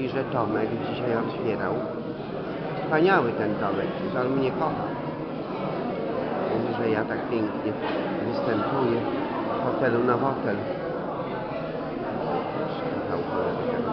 mówi, że Tomek dzisiaj otwierał. Wspaniały ten Tomek, że on mnie kocha. Mówi, że ja tak pięknie występuję z hotelu na hotel. Kochał kolega.